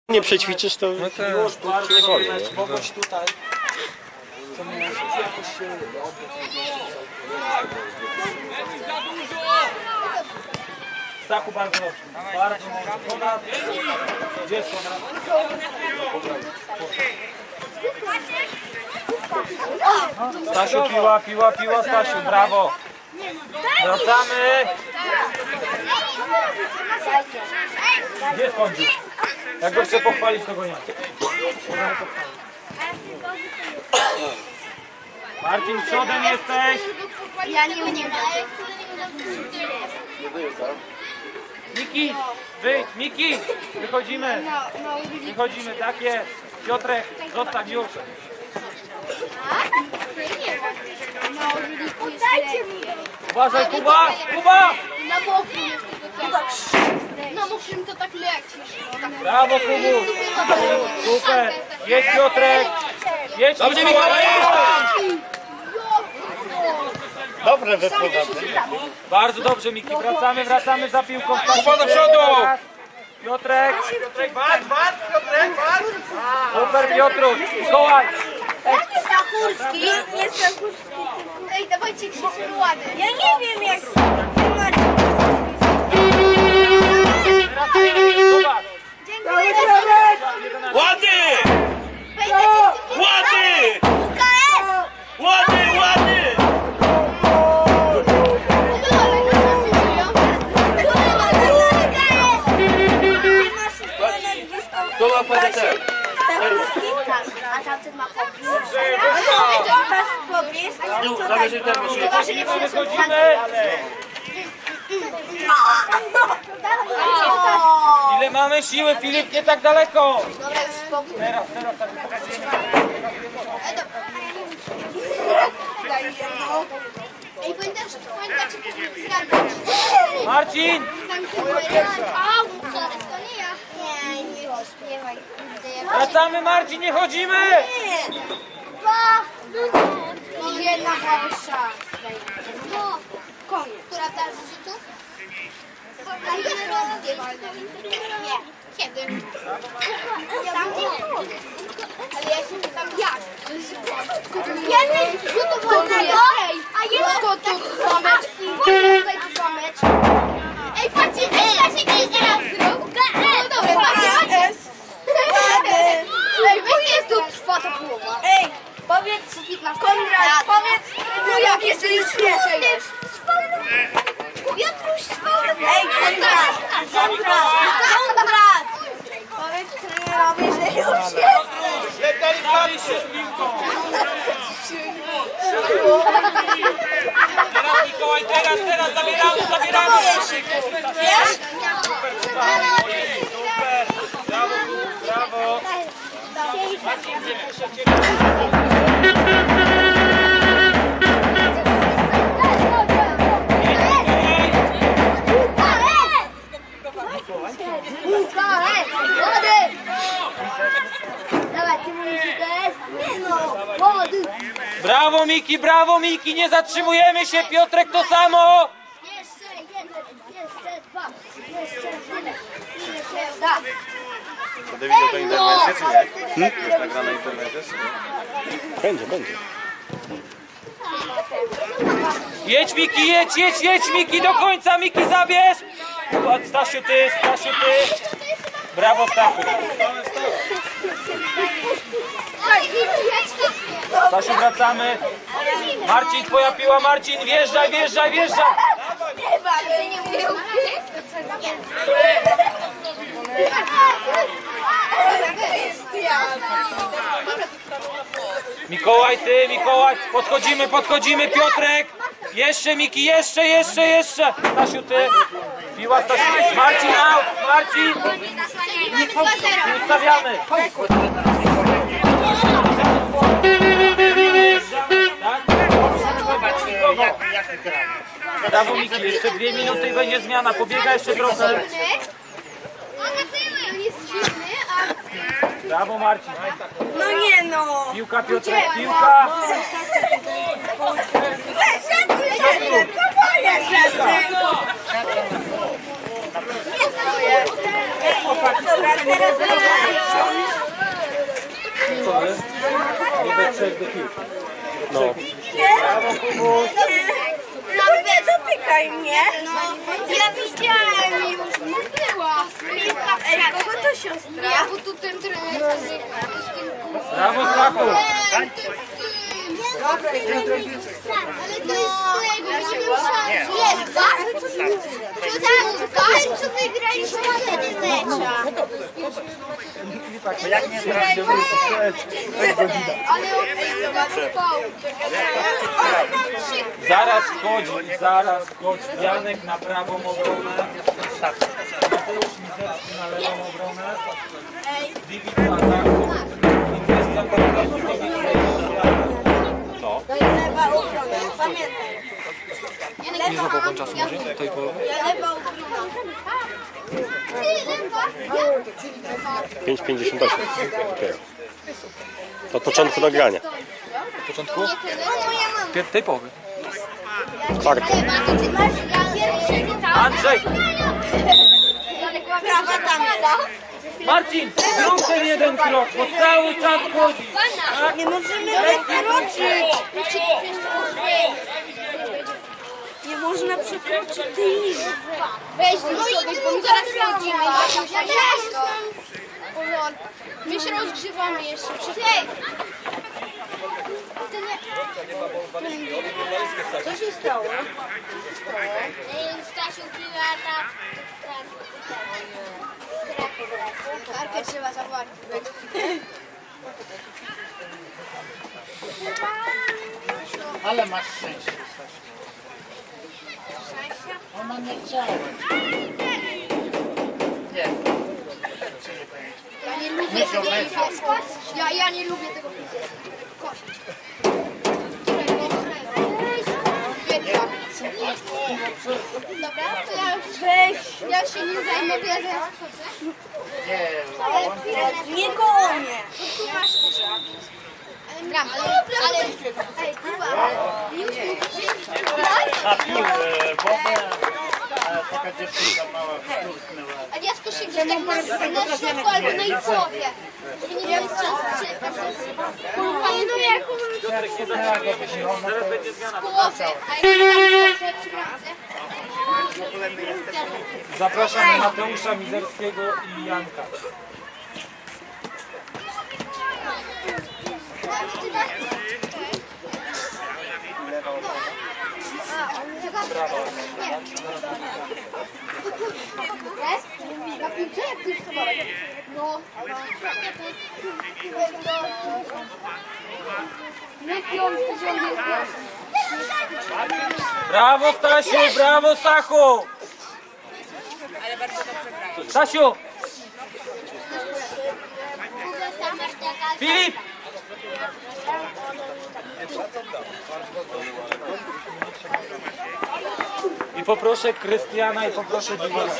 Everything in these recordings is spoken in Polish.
Nie przećwiczysz, to no to już bardzo nie boli, mecz, nie? mogłeś tutaj. To jakoś się Stachu bardzo dobrze. Bardzo dobrze. Gdzie jest Konrad? Stasiu, piła, Stasiu, brawo. Wracamy. Gdzie jest Kądzik? Jak go chcę pochwalić, to go nie. Marcin, przodem jesteś. Ja nie umiem. Miki, wyjdź, Miki, wychodzimy. Wychodzimy, tak jest. Piotrek, zostań już. Uważaj, Kuba, Kuba! Na boku na mokrym to tak lecisz. Brawo, Kubu. Super. Jedź, Piotrek. Jedź, Dobrze, Mikołaj. dobre wyprowadzenie. Bardzo dobrze, Miki. Wracamy za piłką. Kuba do przodu! Piotrek. Super, Piotruś. Mikołaj. Stachurski. Nie Stachurski. Ej, dawajcie krzyż ładny. Ja nie wiem jak... Zobacz. Dziękuję. Ładny! Ładny! UKS! Ładny! To ma PDT. A tamten ma Należy ten Wychodzimy. Ile mamy siły, Filip, nie tak daleko. Dobra, już spokój. Teraz tak. Ej, pamiętacie, jak Marcin. to nie ja. Nie śpiewaj. Wracamy, Marcin, nie chodzimy. Jedna wasza. No, koniec. Która teraz rzutu? Nie. Kiedy? Ale ja się pytam jak? Ja nie rzutu wolnego, a jeden mecz. Ej, patrzcie, Stasiek jest teraz zrób. No dobra, patrzcie. Ej, weź tu trwa ta połowa. Ej, powiedz, Konrad, powiedz, no jak jeszcze już więcej jest. Piotruś spał. Ej, Konrad, powiedz trenerowi, że już jest. Dali się z piłką. Teraz, Mikołaj, teraz, zabieramy. Wiesz? Super, brawo. Marcin, wypuszczę cię. Brawo Miki, nie zatrzymujemy się, Piotrek to samo. Jeszcze dwa. Będę widział tę interwencję, czy nie? Jest nagrana interwencja, czy nie? Będzie. Jedź Miki, do końca, Miki, zabierz. Stasiu, ty. Brawo, Stachu. Stasiu, wracamy. Marcin, twoja piła, Marcin, wjeżdżaj. Mikołaj, podchodzimy, Piotrek. Jeszcze, Miki, jeszcze. Stasiu, ty. Piła, Stasiu. Marcin, out, Marcin. Nie ustawiamy. Brawo, Miki, jeszcze 2 minuty i będzie zmiana. Pobiega jeszcze trochę. Brawo, Marcin. No nie no. Piłka, Piotrek, piłka. Weź, Dobra, teraz Nie we trzech do piłki. No. nie dotykaj mnie. Ja widziałem już, no była. Ej, kogo to siostra? Ja, bo tu ten trener Brawo, Stachu! Ale to jest swojego, będziemy szans. Jest, tak? Co co wygraliśmy wtedy mecza? Zaraz wchodzi Janek na prawą obronę. Mateusz Mizerski na lewą obronę. Divi do ataku. I Krystian Co? Lewa obrona, pamiętaj. Ile zabrakło czasu może do tej połowy? Lewa obrona. 5,58. Okay. Od początku nagrania. W początku? Tej połowy. Czwarty. Andrzej! Prawa tamta. Marcin! Zrób ten jeden krok, bo cały czas chodzi. Nie możemy wykroczyć. Nie można przekroczyć tej linii. Weź, no i zaraz wchodzimy. My się rozgrzewamy jeszcze. Co się stało? Stasiu, pilata. Karkę trzeba zawołać. Ale masz szczęście. Ona nie chciała. Nie. Ja nie lubię tego pieska. Ja nie lubię tego pieska. Kosić. Dobra, to ja już ja się nie zajmę, bo ja zaraz wchodzę. Nie koło mnie. Gram, ale ej, Kuba, już Napił wodę, a taka dziewczynka mała wsturknęła. a dziecko się gdzieś tak na środku albo na ich głowie. Żeby nie mieli szans czytać. Pamiętam jaką z głowy, a ja tak przy bramce. Zapraszamy Mateusza Mizerskiego i Janka. Na piłce jak ty wstawałeś? No. Brawo Stasiu, brawo Stachu! Stasiu! Filip! I poproszę Krystiana i poproszę Diwana.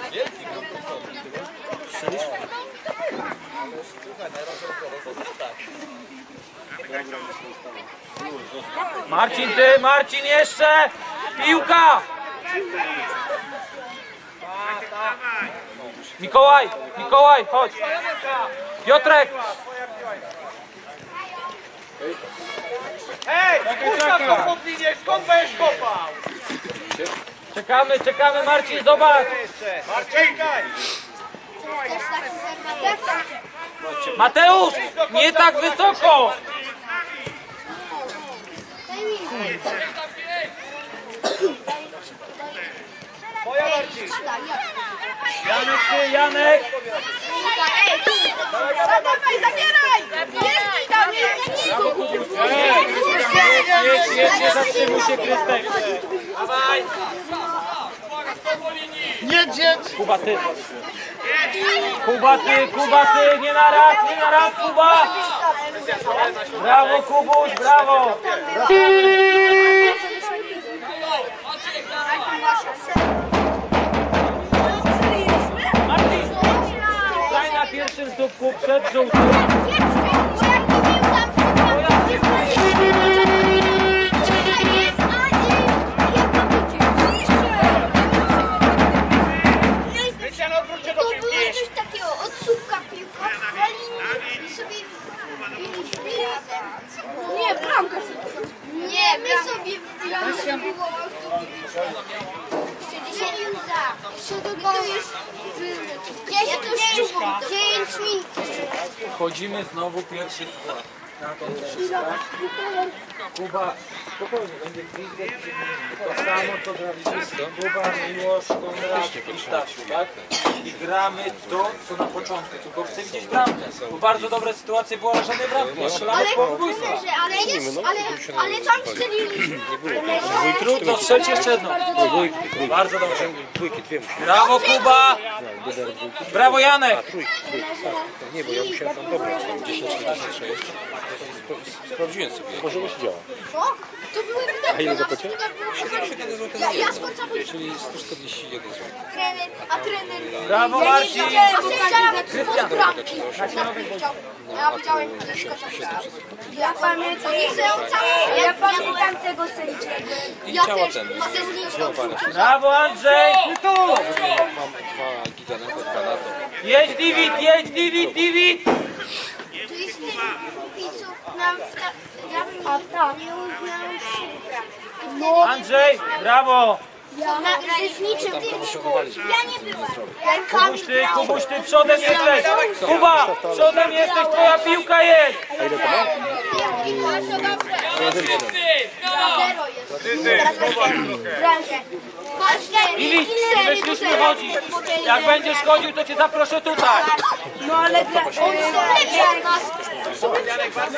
Marcin, ty, Marcin jeszcze! Piłka! Mikołaj, Mikołaj, chodź! Piotrek! Hej, puszcza to pod linię, skąd będziesz kopał? Czekamy, czekamy, Marcin, zobacz! Marcinka! Mateusz, nie tak wysoko! Moja Marcin! Janek, ty, Janek! Zabieraj! Biegnij do mnie! Jedź, nie zatrzymuj się, Krystek! Dawaj! Nie dzieć! Kuba, ty! Kuba, ty! Nie na raz, Kuba! Brawo, Kubuś, brawo! Marcin, daj na pierwszym słupku przed żółtym. Krystian, odwróć Wchodzimy znowu pierwszy skład. Na ten tak? Kuba, spokojnie, będzie gwizdek. To samo co graliście. Kuba, Miłosz, Konrad i Stasiu, tak? I gramy to, co na początku. Tylko chcę widzieć bramkę. Bo bardzo dobre sytuacje była, żadnej bramki. Nie strzelamy po bójstwie. Ale tam strzeliliśmy. Trudno, strzelcie jeszcze jedno. Bardzo dobrze. Brawo Kuba! Brawo Janek! Nie, bo ja musiałem tam dobrać, tam 10 sprawdziłem sobie. Może się działa. To były A ile zapłaciłeś? 7 zł. Ja skończę. Czyli 141 zł. A trener... Brawo Marcin! Krystian. Ja widziałem, ale skończę. Ja pamiętam tego sędziego. Ja też. Mogę zliczyć. Brawo Andrzej! Tu! Mam 2 giga na to, 2 na to. Jedź Diwit, jedź Diwit, Diwit! Tu jest pisów nam nie uznał się. Andrzej, brawo! Uczestniczył w tym szkole. Ja nie byłam. Kubuś ty przodem jesteś! Kuba, przodem jesteś, twoja piłka jest! A ile to ma? Diwit, wyszliśmy chodzić. Jak będziesz chodził, to cię zaproszę tutaj. No ale Oni są lepsi od nas. Co ty?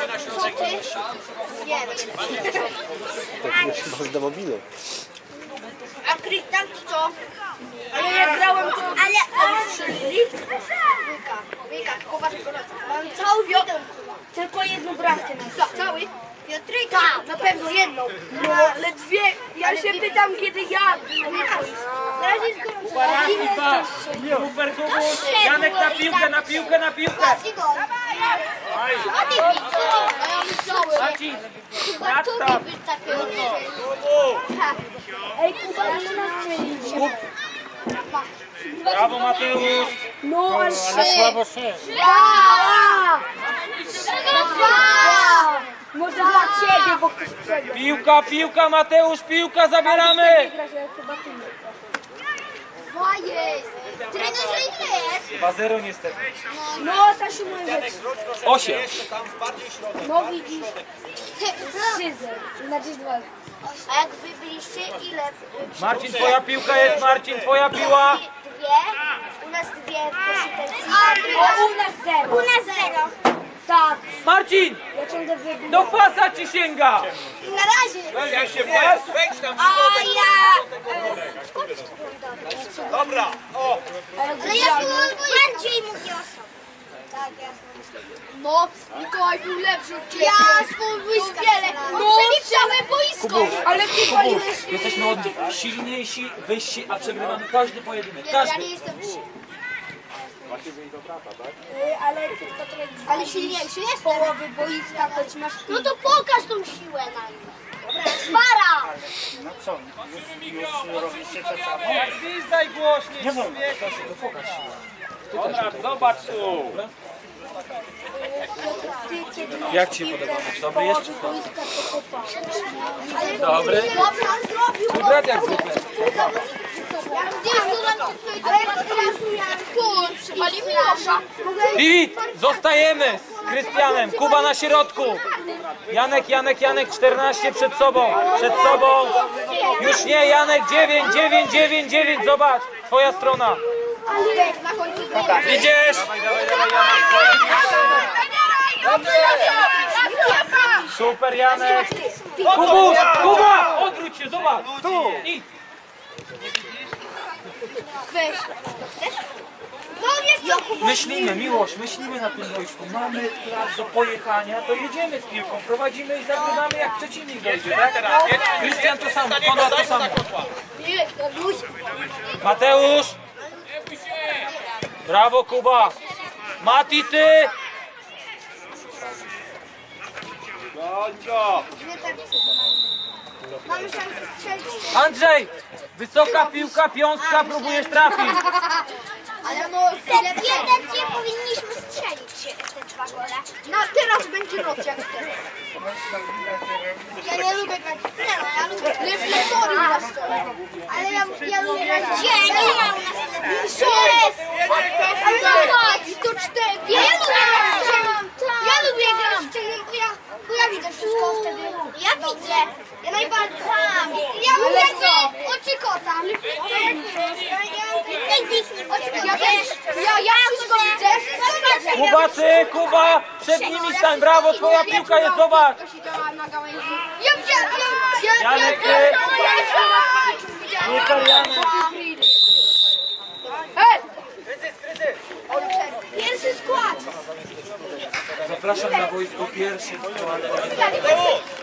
Nie Chyba z demobile. A Krystian co? ale ja grałem to... Wika, uważaj go. Mam cały wiodem. Tylko jedną bramkę na Cały? Piotrika, na pewno jedną. No ale dwie. Ja się pytam kiedy ja byłem na boisku. Teraz jest gorąco. Parafifa, super Kubuś, Janek na piłkę, na piłkę, na piłkę. Patrz go. A ty widzisz? A ja myślałem. Marcin, Chyba tu nadstaw. nie być takiego. Ej Kuba, nie nastrzelił. Brawo Mateusz. No ale Słabo się. może dla ciebie, bo ktoś przegrał. Piłka, piłka Mateusz, piłka, zabieramy. Chyba ty nie. Dwa jest. Trenerze ile jest? 2-0 niestety. No Stasiu moje rzeczy. 8. No widzisz. 3-0. Na dziś 2. A jak wy byliście ile? Marcin, twoja piłka jest, Marcin, twoja piła. Dwie. U nas dwie w O, u nas 0. U nas zero. Tak. Marcin, Ja ciągle wybiegam. do pasa ci sięga. Na razie. Jak się wejdź tam w A środek. ja... Dobra, o. Ale ja bardziej mu niosą. Tak, jasne. No, Mikołaj był lepszy od ciebie. Ja z wiele. No, przeliczałem boisko. Ale ty waliłeś... Jesteśmy od silniejsi, wyżsi, a przegrywamy każdy pojedynek. Ja Każdy. nie jestem Ale tylko trochę... ale silniejszy jest. Połowy boiska, choć masz... No to pokaż tą siłę na nim. Para! No co, już robicie to samo? Gwizdaj głośniej. Nie wolno. Konrad, zobacz tu. Ty kiedy Jak ci się podoba? Dobry jeszcze? boiska to kopasz. Dobry. Dobrze, on zrobił. Brat jak zwykle. Przepali Miłosza. Diwit, zostajemy z Krystianem. Kuba na środku. Janek, 14 przed sobą. Przed sobą. Już nie, Janek, 9. Zobacz, twoja strona. Idziesz. Super, Janek. Kuba, odwróć się, zobacz. Tu. Idź. Weź. No jest Myślimy, Miłosz, myślimy na tym boisku. Mamy plac do pojechania, to jedziemy z piłką, prowadzimy i zagrywamy jak przeciwnik dojdzie, tak? Krystian to samo, Konrad to samo. Mateusz! Brawo Kuba! Mati ty! Chodź go. Mamy szansę strzelić. Andrzej! Wysoka piłka, piątka, próbujesz trafić. Ale no, jeden dzień powinniśmy strzelić te dwa gole. No teraz będzie noc jak wtedy. Ja nie lubię grać. Nie no, ja lubię. Reflektory na stole. Ale ja lubię grać. Gdzie? Nie ma u nas reflektorów. Ale zobacz, 104. Ja wszystko widzę. Kubacy, Kuba, przed nimi stań, brawo, twoja piłka jest, zobacz. To siedziała na gałęzi. Janek, ty. Nie Janek. Pierwszy skład. Zapraszam na boisku pierwszy skład.